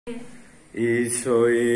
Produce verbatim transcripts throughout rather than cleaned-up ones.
ഈശോയേ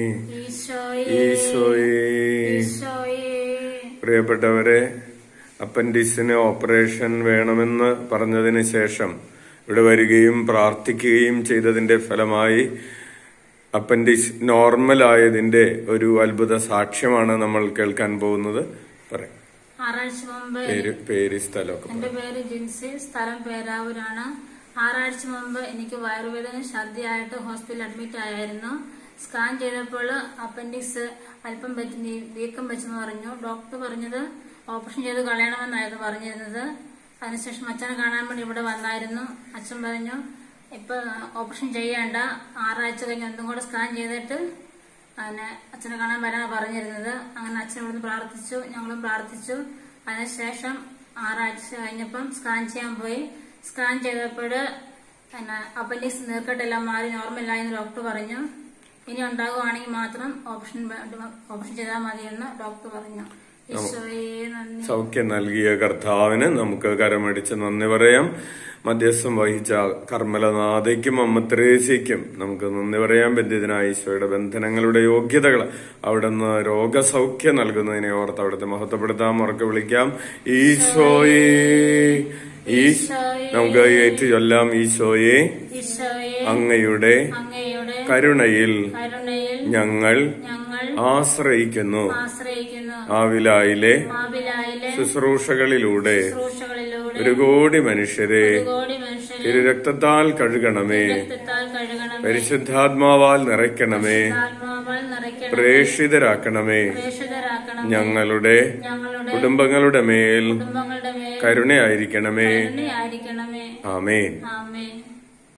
ഈശോയേ പ്രിയപ്പെട്ടവരെ, അപ്പൻഡിക്സിന് ഓപ്പറേഷൻ വേണമെന്ന് പറഞ്ഞതിന് ശേഷം ഇവിടെ വരികയും പ്രാർത്ഥിക്കുകയും ചെയ്തതിന്റെ ഫലമായി അപ്പൻഡിക്സ് നോർമൽ ആയതിന്റെ ഒരു അത്ഭുത സാക്ഷ്യമാണ് നമ്മൾ കേൾക്കാൻ പോകുന്നത്. പറയാം. ആറാഴ്ച മുമ്പ് പേര് സ്ഥലമൊക്കെ. എന്റെ പേര് ജിൻസി, സ്ഥലം പേരാവൂരാണ്. ആറാഴ്ച മുമ്പ് എനിക്ക് വയറുവേദന ഛർദിയായിട്ട് ഹോസ്പിറ്റലിൽ അഡ്മിറ്റ് ആയിരുന്നു. സ്കാൻ ചെയ്തപ്പോൾ അപ്പൻഡിക്സ് അല്പം പറ്റി വീക്കം വെച്ചെന്ന് പറഞ്ഞു. ഡോക്ടർ പറഞ്ഞത് ഓപ്പറേഷൻ ചെയ്ത് കളയണമെന്നായിരുന്നു പറഞ്ഞിരുന്നത്. അതിനുശേഷം അച്ഛനെ കാണാൻ വേണ്ടി ഇവിടെ വന്നായിരുന്നു. അച്ഛൻ പറഞ്ഞു ഇപ്പൊ ഓപ്പറേഷൻ ചെയ്യേണ്ട, ആറാഴ്ച കഴിഞ്ഞ് ഒന്നും കൂടെ സ്കാൻ ചെയ്തിട്ട് അങ്ങനെ അച്ഛനെ കാണാൻ വരാനാണ് പറഞ്ഞിരുന്നത്. അങ്ങനെ അച്ഛൻ ഇവിടുന്ന് പ്രാർത്ഥിച്ചു, ഞങ്ങളും പ്രാർത്ഥിച്ചു. അതിനുശേഷം ആറാഴ്ച കഴിഞ്ഞപ്പം സ്കാൻ ചെയ്യാൻ പോയി. സ്കാൻ ചെയ്തപ്പോൾ പിന്നെ അപ്പൻഡിക്സ് നീർക്കെട്ടെല്ലാം മാറി നോർമലായെന്ന് ഡോക്ടർ പറഞ്ഞു. ഇനി ഉണ്ടാകുവാണെങ്കിൽ മാത്രം ഓപ്പറേഷൻ ഓപ്പറേഷൻ ചെയ്താൽ മതിയെന്ന് ഡോക്ടർ പറഞ്ഞു. സൗഖ്യം നൽകിയ കർത്താവിന് നമുക്ക് കരമടിച്ച് നന്ദി പറയാം. മധ്യസ്ഥം വഹിച്ച കർമ്മലനാഥയ്ക്കും അമ്മ ത്രേസ്യയ്ക്കും നമുക്ക് നന്ദി പറയാം. ബന്ധിതനായ ഈശോയുടെ ബന്ധനങ്ങളുടെ യോഗ്യതകൾ അവിടുന്ന് രോഗസൗഖ്യം നൽകുന്നതിനെ ഓർത്ത് അവിടുത്തെ മഹത്വപ്പെടുത്താം, ഉറക്കെ വിളിക്കാം. ഈശോയേ നമുക്ക് ഏറ്റു ചൊല്ലാം. ഈശോയെ, അങ്ങയുടെ കരുണയിൽ ഞങ്ങൾ ആശ്രയിക്കുന്നു. ആവിലായിലെ ശുശ്രൂഷകളിലൂടെ ഒരു കോടി മനുഷ്യരെ തിരുരക്തത്താൽ കഴുകണമേ, പരിശുദ്ധാത്മാവാൽ നിറയ്ക്കണമേ, പ്രേഷിതരാക്കണമേ. ഞങ്ങളുടെ കുടുംബങ്ങളുടെ മേൽ കരുണയായിരിക്കണമേ. ആമേൻ.